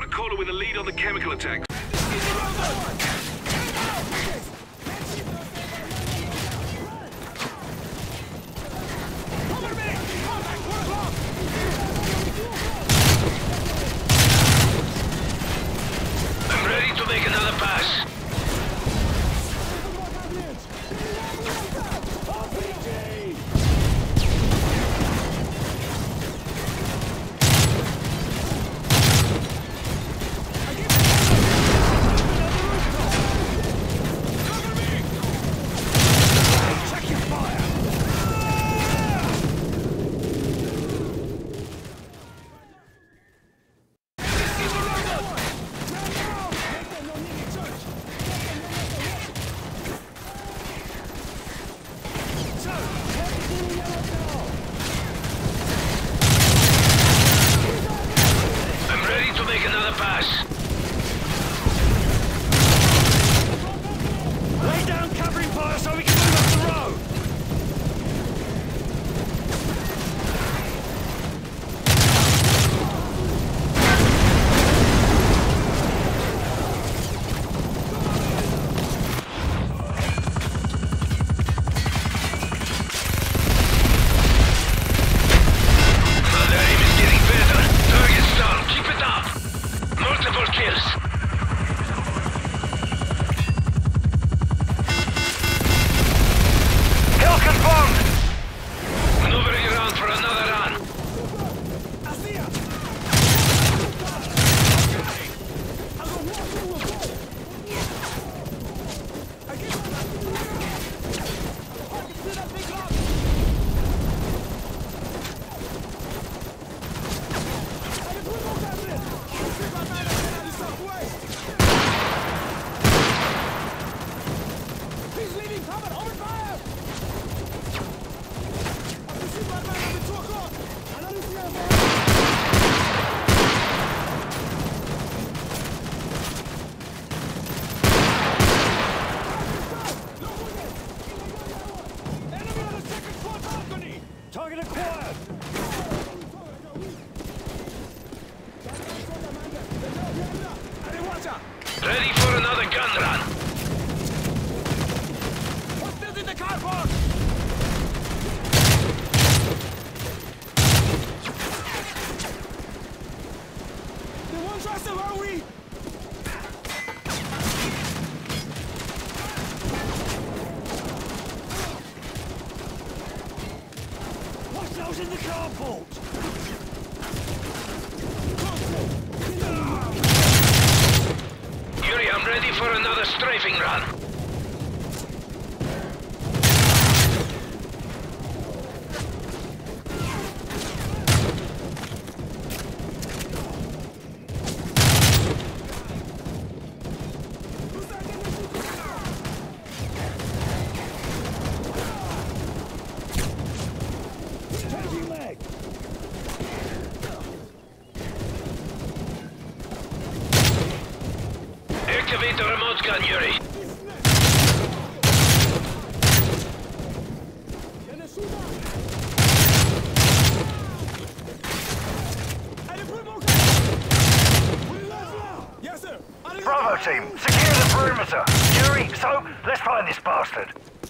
a caller with a lead on the chemical attack. I'm ready to make another pass. Target acquired! Ready for another gun run. Hostiles in the car park! The one trust of are we? Hostiles in the carport! Yuri, I'm ready for another strafing run. Changing leg! Activate the remote gun, Yuri. Yes, sir! Bravo team, secure the perimeter. Yuri, so let's find this bastard.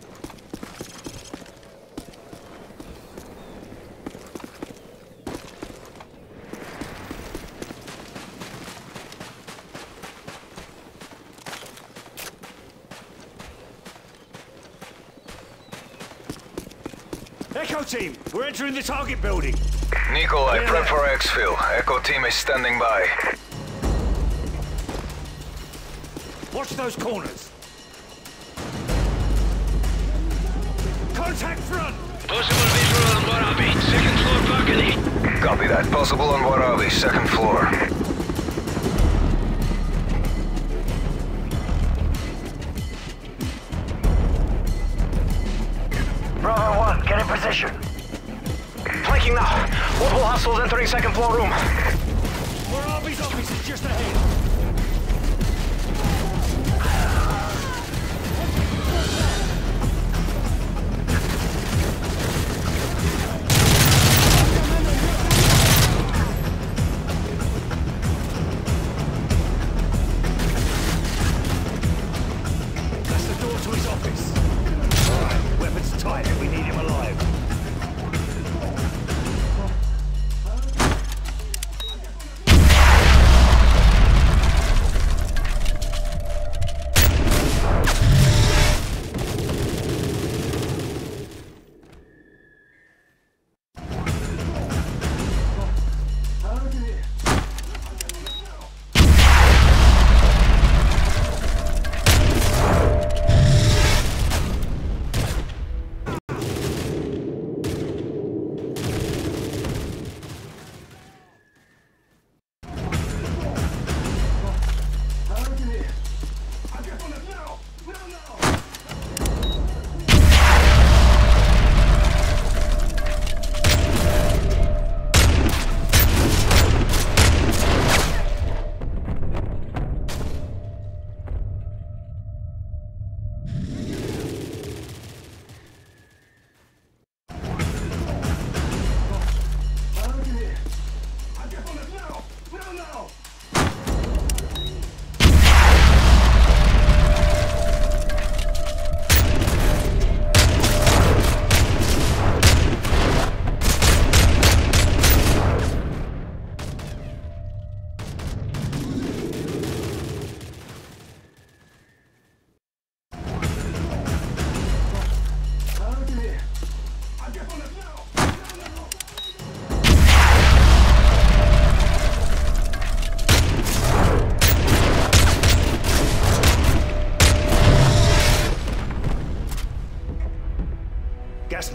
Echo team, we're entering the target building. Nikolai, prep for exfil. Echo team is standing by. Watch those corners. Contact front! Possible visual on Warabi. Second floor balcony. Copy that. Possible on Warabi, second floor. Bravo 1, get in position. Flanking now. Multiple hostiles entering second floor room. Warabi's office is just ahead.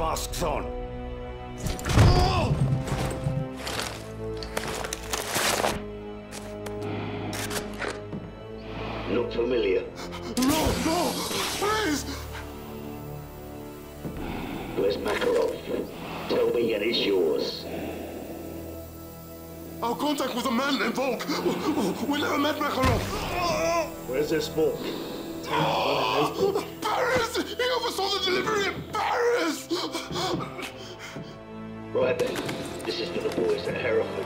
masks on. Not familiar. No, please! Where's Makarov? Tell me and it's yours. Our contact was a man named Volk. We never met Makarov. Where's this Volk? Paris! He oversaw the delivery in Paris! Right then. This is for the boys at Hereford.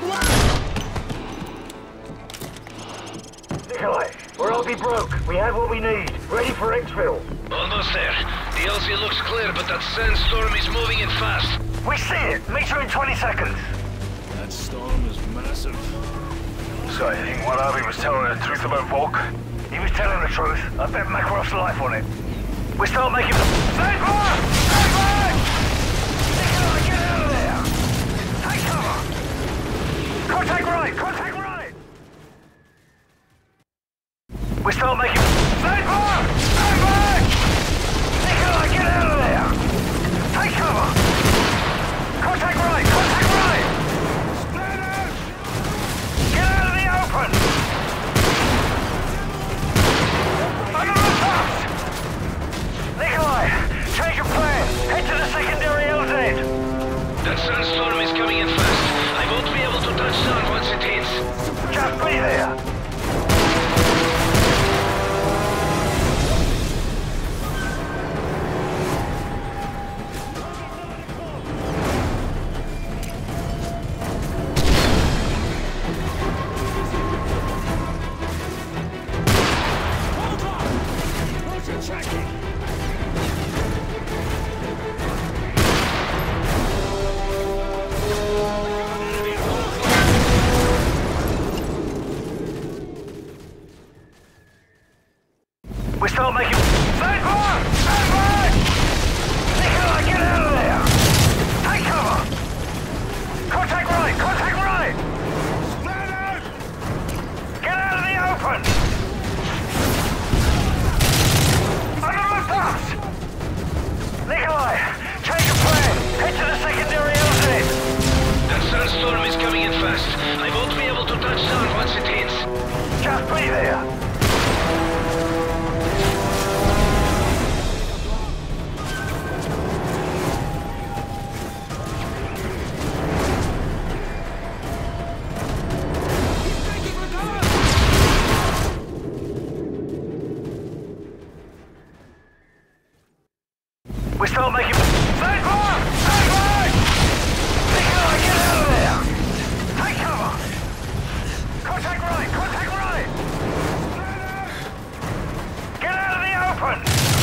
Nikolai, we're RB broke. We have what we need. Ready for exfil. Almost there. The LZ looks clear, but that sandstorm is moving in fast. We see it. Meet you in 20 seconds. That storm is massive. So you think what RB was telling the truth about Volk? He was telling the truth. I bet Makarov's life on it. We start making... Stand back! Stand back! Nikolai, get out of there! Take cover! Contact right! Contact right! We start making... Stand back! Stand back! Nikolai, get out of there! Take cover! Contact right! Contact right! Stand out! Get out of the open! Under the tops! Nikolai, change your plan. Head to the secondary LZ. That sandstorm is coming in fast. I won't be able to touch down once it hits. Just be there. Roger, tracking! We start making... Stand back! Stand back! Nikolai, get out of there! Take cover! Contact right! Contact right! Stand out! Get out of the open! Under the bus! Nikolai, change your plan! Head to the secondary LZ! That sandstorm is coming in fast. I won't be able to touch down once it hits. Just be there! We start making... Stand back! Stand back! Nikolai, get out of there! Take cover! Contact right! Contact right! Get out of the open!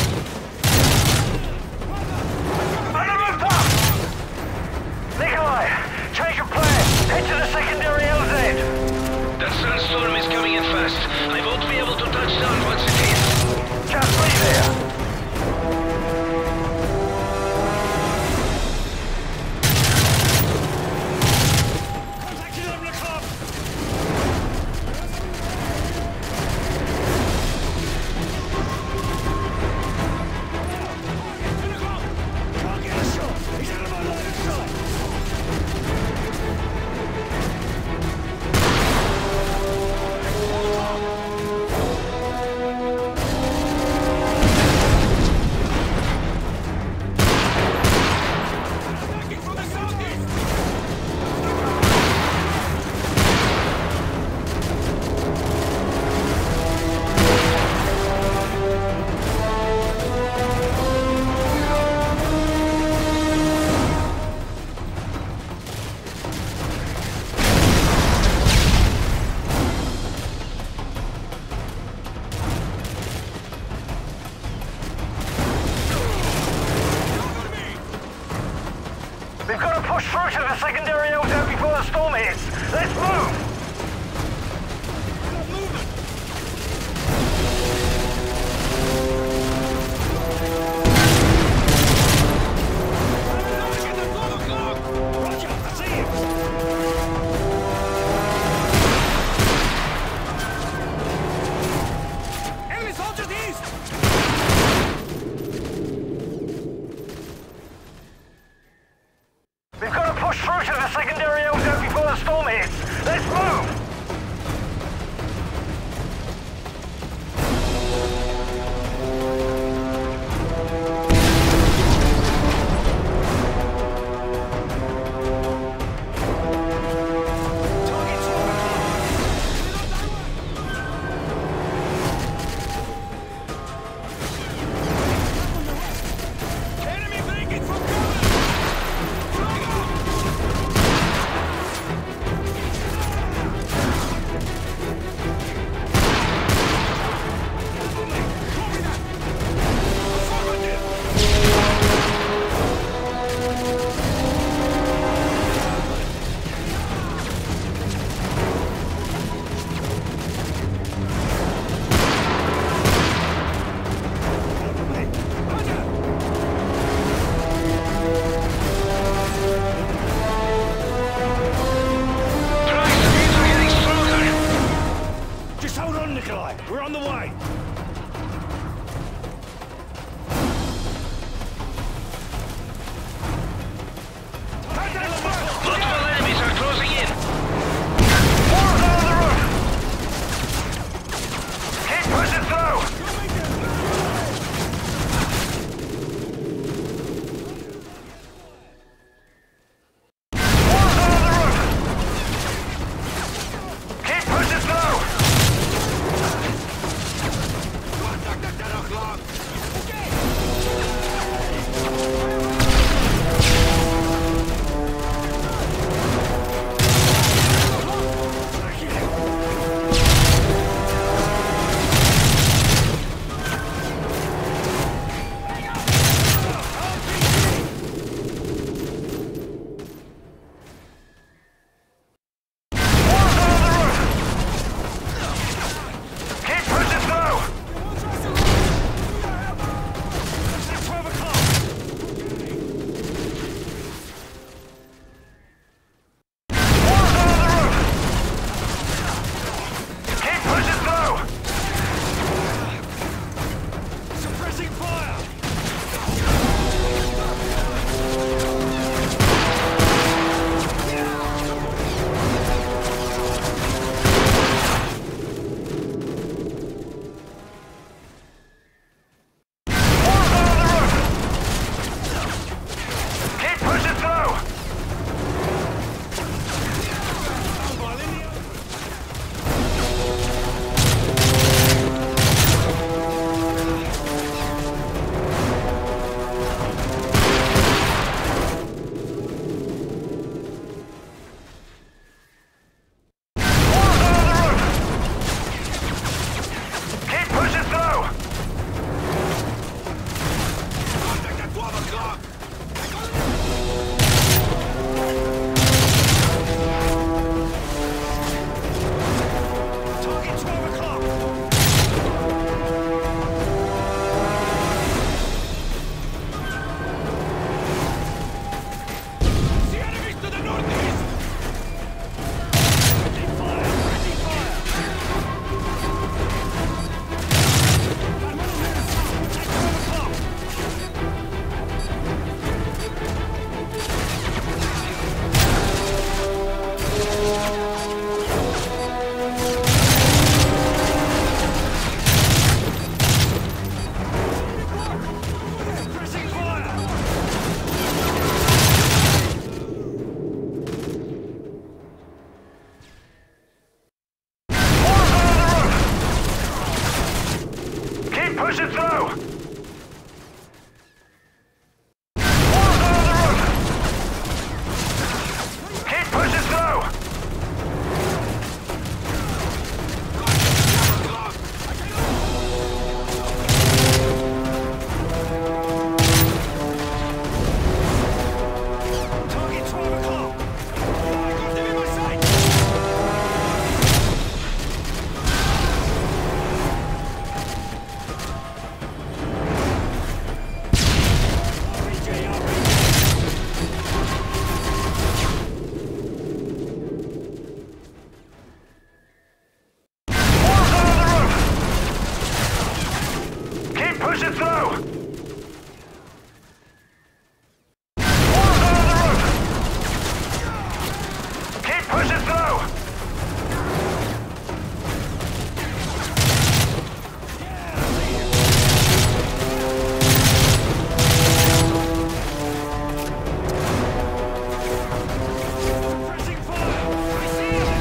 Under the top! Nikolai, change your plan! Head to the secondary LZ! That sandstorm is coming in fast. I won't be able to touch down once it hits. Just be there! Contacting them, look up! Can't get a shot! He's out of my line of sight! Attacking from the southeast! We've got to push through to the secondary LZ before the storm hits! Let's move! Roger, I see him! Enemy soldiers east! on, Nikolai. We're on the way. Multiple enemies are closing in. War's on the roof! Keep pushing through! War's on the roof! Keep pushing through! Pushing through! War's on the roof! Keep pushing through! Target 12 o'clock. I got them in my sight. Pushing through! Keep pushing through! Pressing fire. I see him.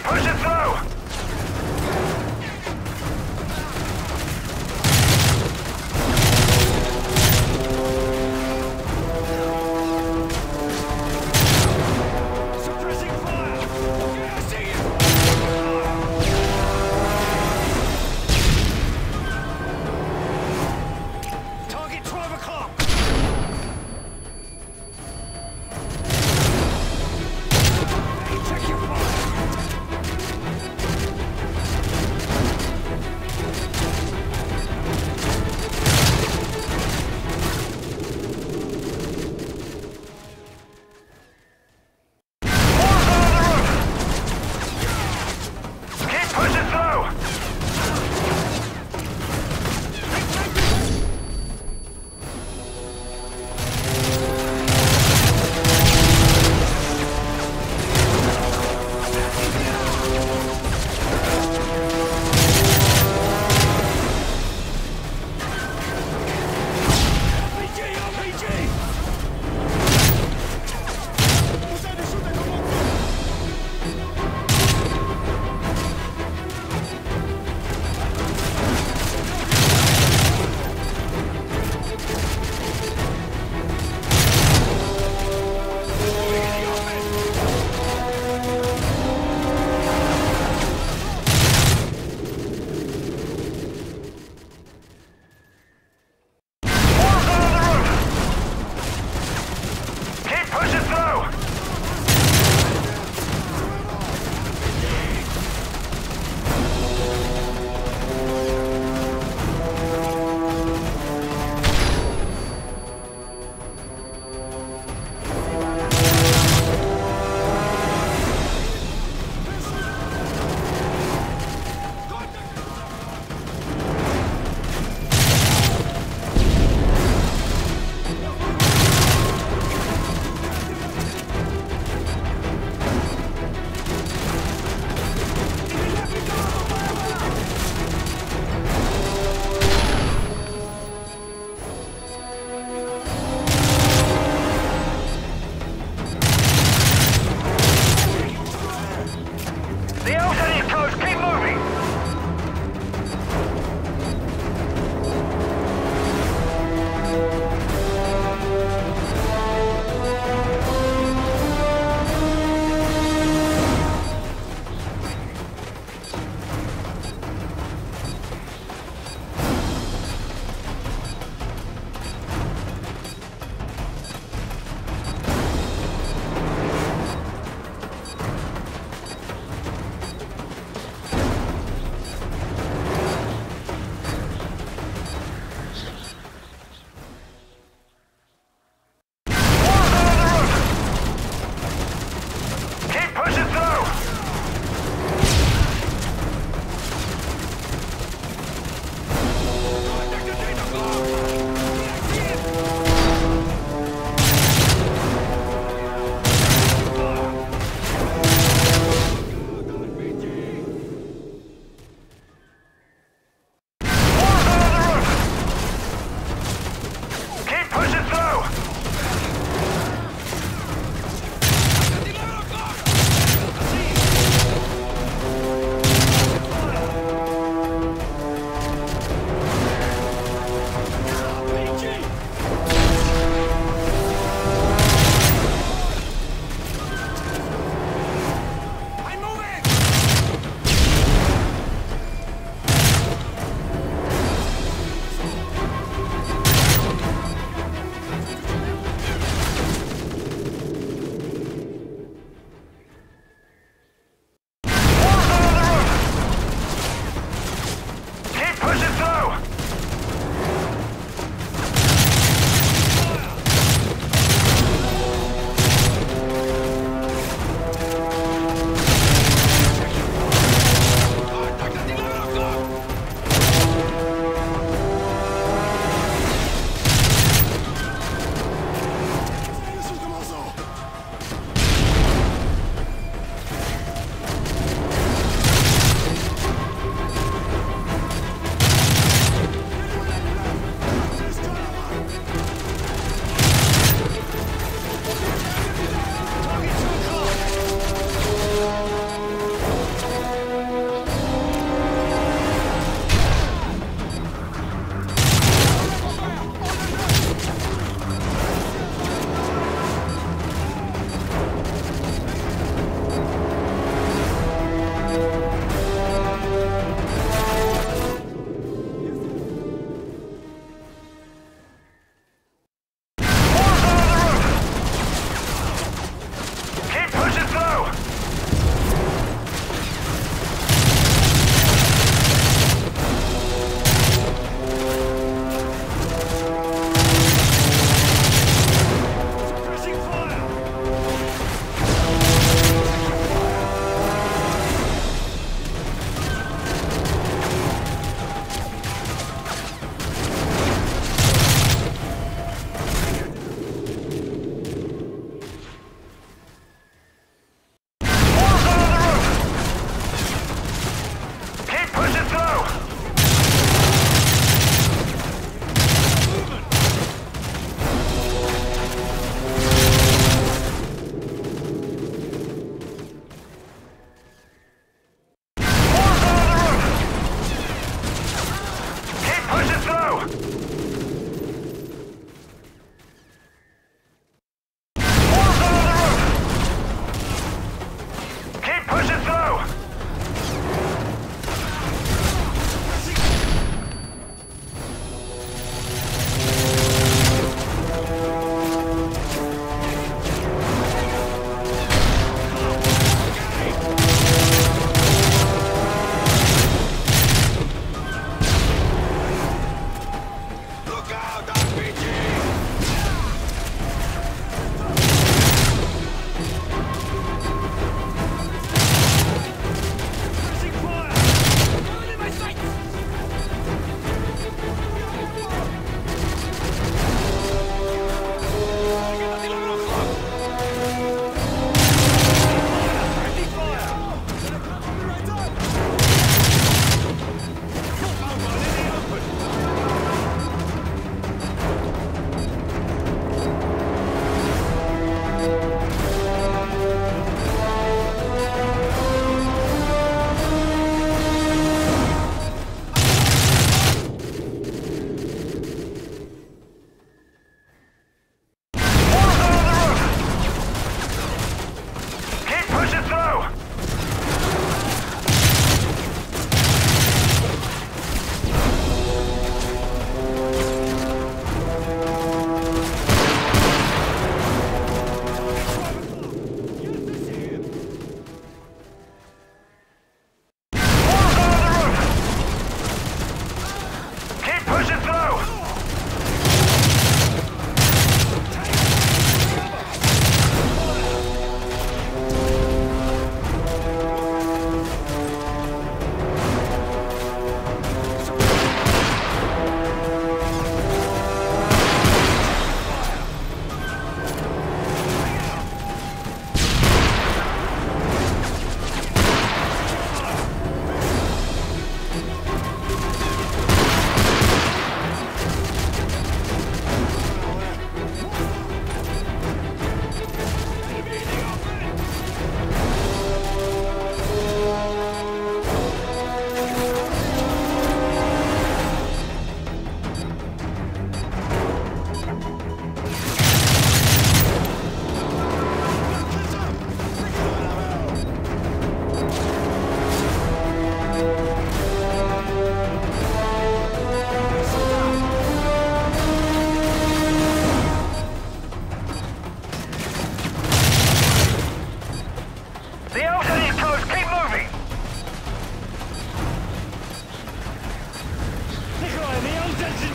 pushing through! Suppressing fire! Okay, I see you! Target 12 o'clock! Hey, check your fire! Keep pushing through! RPG! RPG! Usate su te como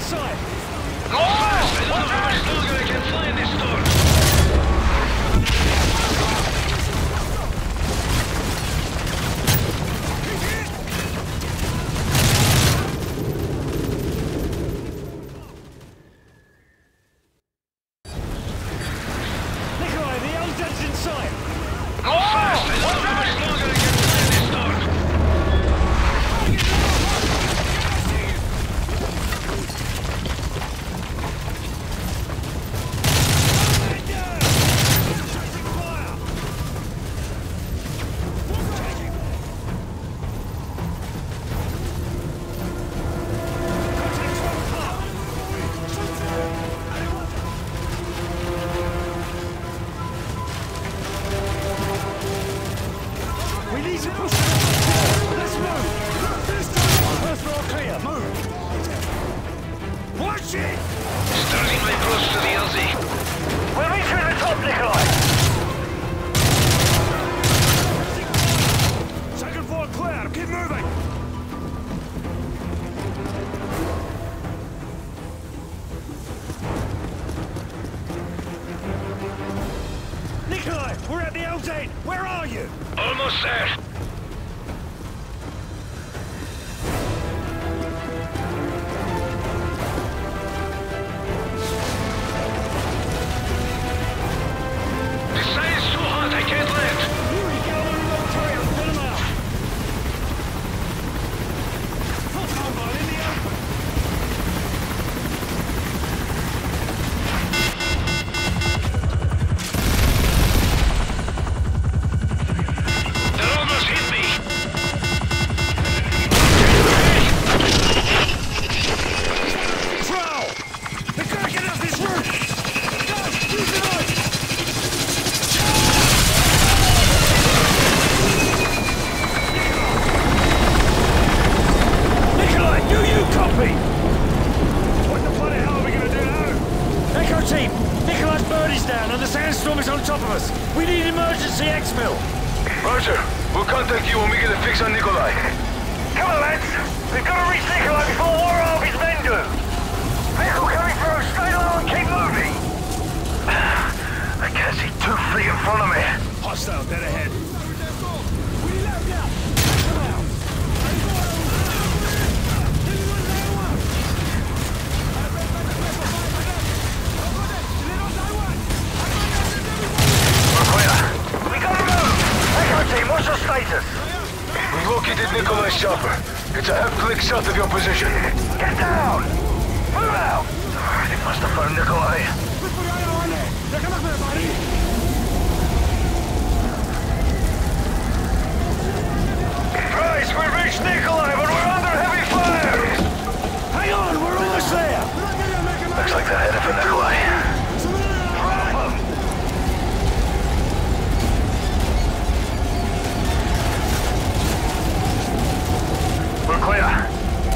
sight! Go fast! I don't know how much longer I can fly in this storm. Nikolai, the Undead's in sight! Go fast! I don't know how much longer I can fly in this storm. We need to push them. Let's move! First floor clear, move! Watch it! Starting my approach to the LZ. We're reaching the top, Nikolai! Second floor clear, keep moving! Nikolai, we're at the L8! Where are you? Almost there. The side is too hot, I can't land. Yuri, get on the remote trail, get him out! Full combat in the open! They almost hit me. Prowl! They gotta get off this roof! Guys, use the knife! Nikolai, do you copy? What the bloody hell are we gonna do now? Echo team, Nikolai's bird is down and the sandstorm is on top of us. We need emergency exfil. Roger. We'll contact you when we get a fix on Nikolai. Come on, lads. We've got to reach Nikolai before War Arby's men do. Vehicle coming through. Stay low and keep moving. I can't see 2 feet in front of me. Hostile dead ahead. We're clear. We gotta move. Echo team, what's your status? We've located Nikolai's chopper. It's a half-click south of your position. Get down! Move out! They must have found Nikolai. Christ, we've reached Nikolai, but we're under heavy fire! Hang on, we're almost there! Looks like they're headed for Nikolai. Drop 'em! We're clear.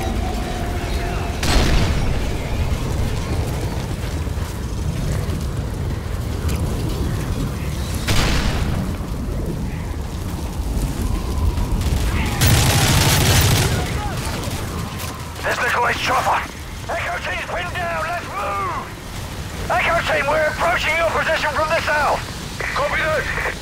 There's Nikolai's chopper. Echo team's pinned down. Let's move. Echo team, we're approaching your position from the south. Copy that.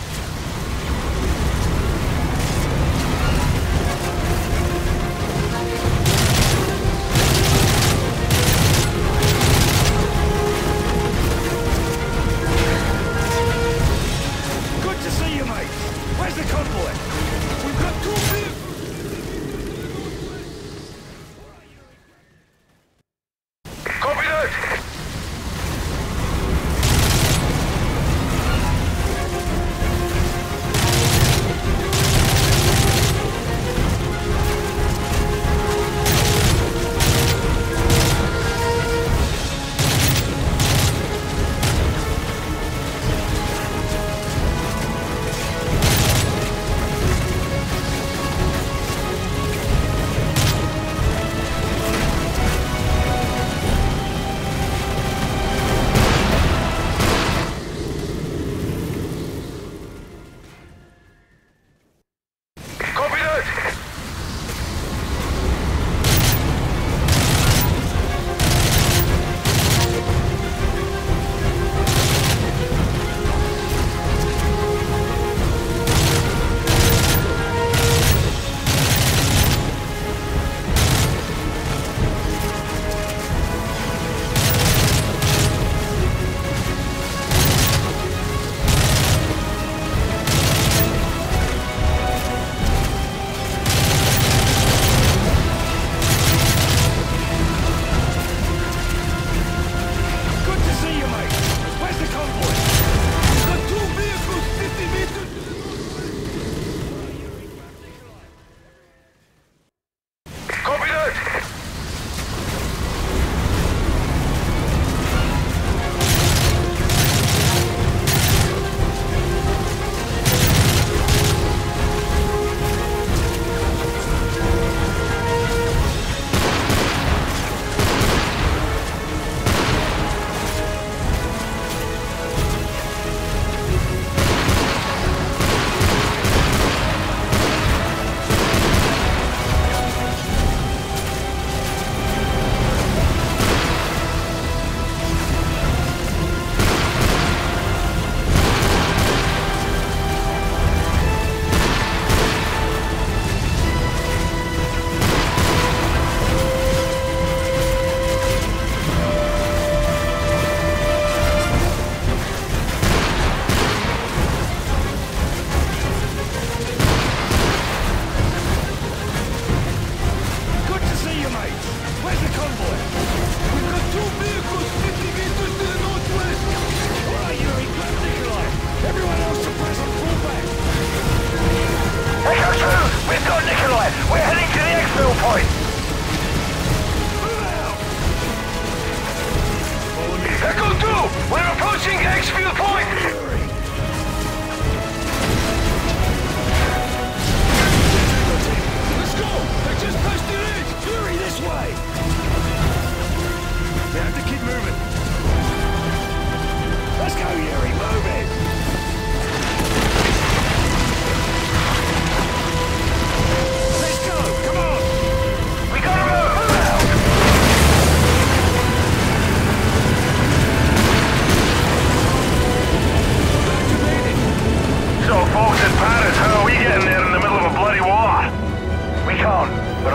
Good to see you, mate. Where's the convoy? We've got 2 feet. Copy that.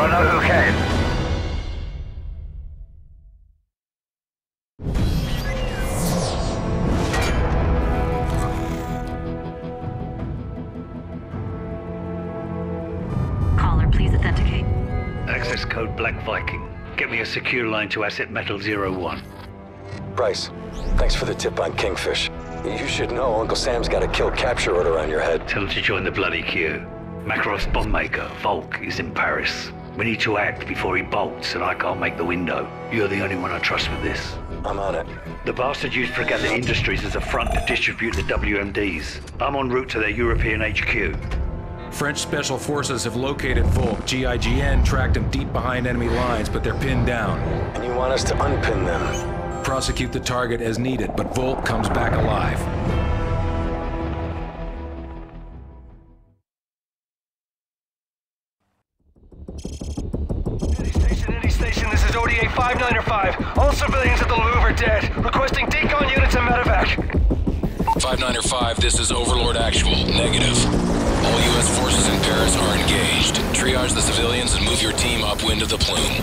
I know who can. Caller, please authenticate. Access code Black Viking. Get me a secure line to Asset Metal 01. Bryce, thanks for the tip on Kingfish. You should know Uncle Sam's got a kill capture order on your head. Tell him to join the bloody queue. Makarov's bomb maker, Volk, is in Paris. We need to act before he bolts, and I can't make the window. You're the only one I trust with this. I'm on it. The bastard used Fregatta Industries as a front to distribute the WMDs. I'm en route to their European HQ. French Special Forces have located Volk. GIGN tracked him deep behind enemy lines, but they're pinned down. And you want us to unpin them? Prosecute the target as needed, but Volk comes back alive. Any station, this is ODA 5905. All civilians at the Louvre are dead. Requesting decon units and medevac. 5905, this is Overlord Actual. Negative. All U.S. forces in Paris are engaged. Triage the civilians and move your team upwind of the plume.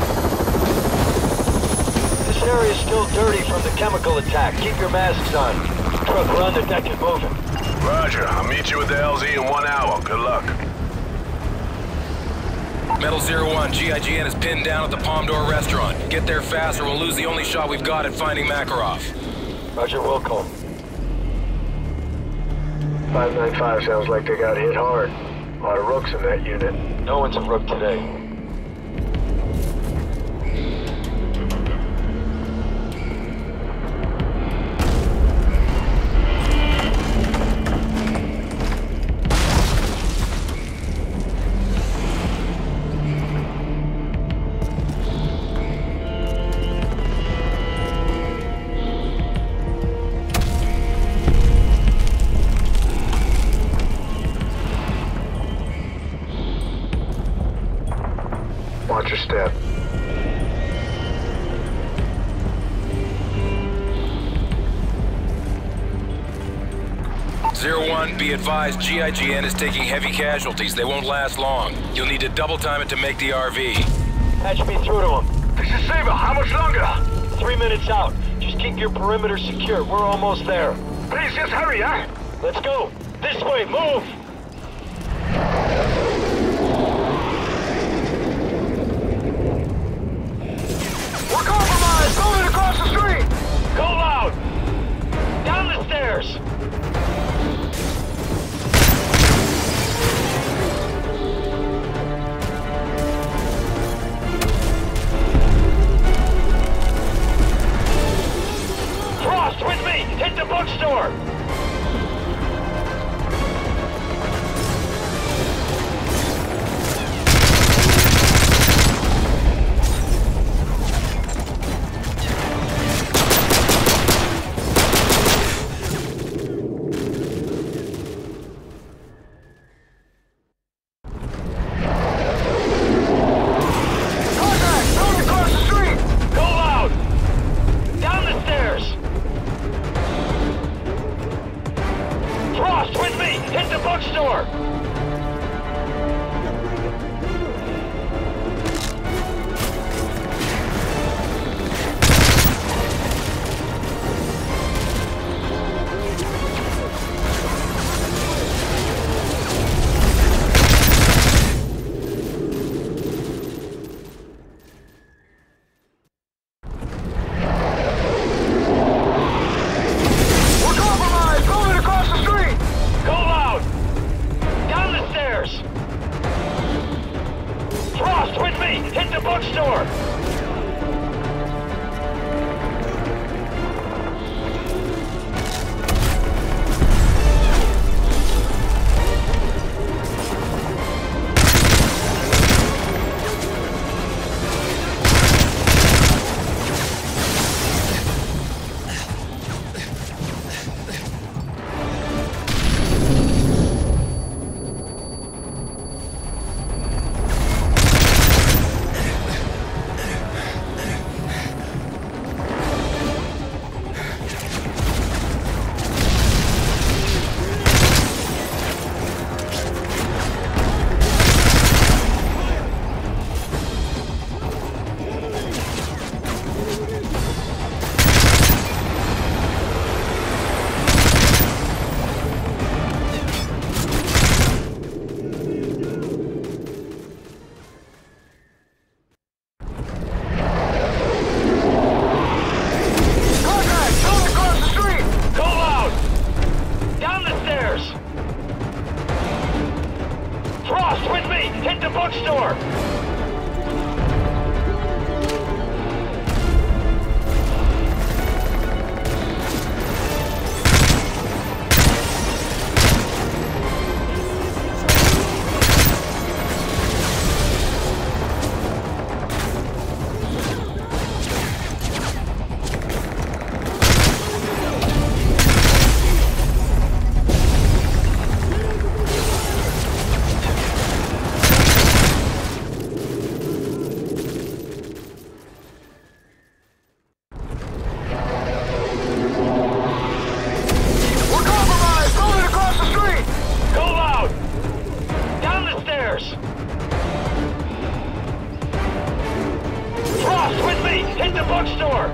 This area is still dirty from the chemical attack. Keep your masks on. Truck run, the deck is moving. Roger. I'll meet you at the LZ in 1 hour. Good luck. Metal 01, GIGN is pinned down at the Palm d'Or restaurant. Get there fast or we'll lose the only shot we've got at finding Makarov. Roger, Wilco. 595 sounds like they got hit hard. A lot of rooks in that unit. No one's a rook today. Watch your step. Zero 01, be advised, GIGN is taking heavy casualties. They won't last long. You'll need to double time it to make the RV. Patch me through to him. This is Saber. How much longer? 3 minutes out. Just keep your perimeter secure. We're almost there. Please, just hurry, huh? Let's go. This way, move! We're compromised! Moving across the street! Go loud! Down the stairs! Frost, with me! Hit the bookstore! Frost, with me! Hit the bookstore! Hit the bookstore!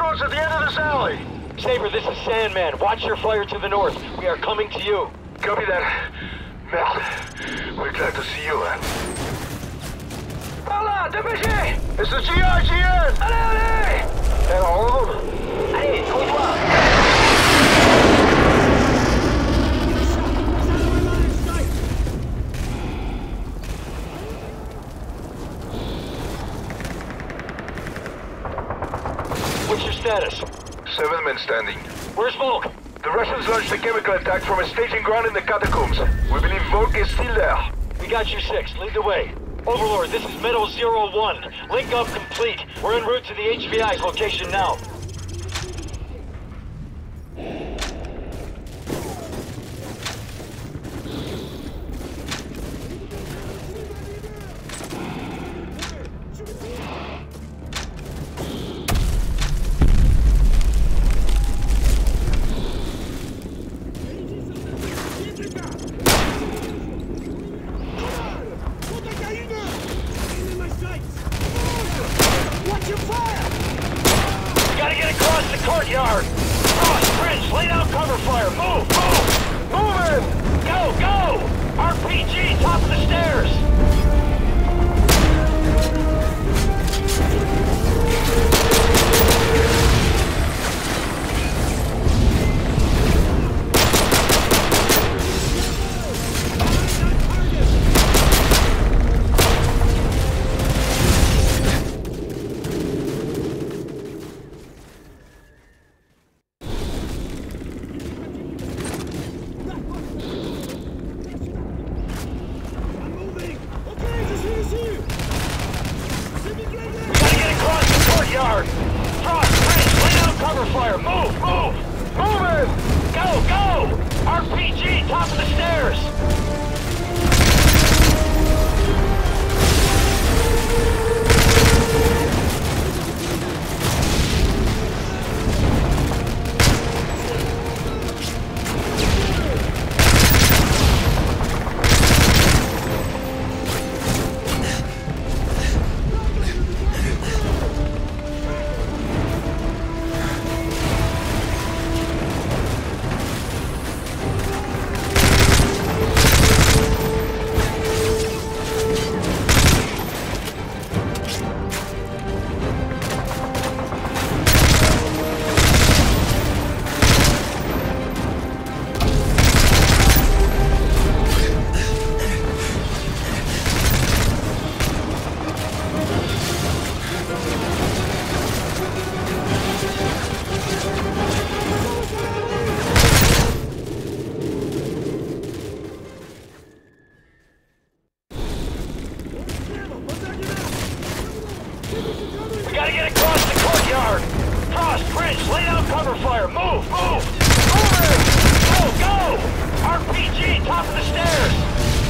trucks at the end of this alley! Saber, this is Sandman. Watch your fire to the north. We are coming to you. Copy that. Merde. We're glad to see you, man. Hola, dépêchez! This is GIGN! Allez, allez! And all of them? Allez, trouve-toi! What's your status? 7 men standing. Where's Volk? The Russians launched a chemical attack from a staging ground in the catacombs. We believe Volk is still there. We got you 6. Lead the way. Overlord, this is Meadow 01. Link up complete. We're en route to the HVI's location now. Courtyard! Cross, French, lay down cover fire! Move! Move! Moving! Go! Go! RPG, top of the stairs! Yard! Frost, French, lay down cover fire! Move! Move! Moving! Go! Go! RPG, top of the stairs! We gotta get across the courtyard! Frost, French, lay down cover fire! Move! Move! Moving! Go! Go! RPG, top of the stairs!